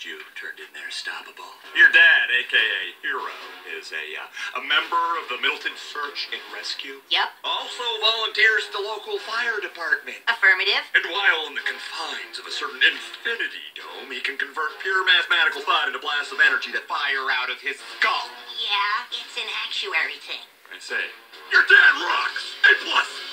you turned in there stoppable. Your dad, a.k.a. Hero, is a member of the Middleton Search and Rescue. Yep. Also volunteers at the local fire department. Affirmative. And while in the confines of a certain infinity dome, he can convert pure mathematical thought into blasts of energy that fire out of his skull. Yeah, it's an actuary thing. I say, your dad rocks! A+.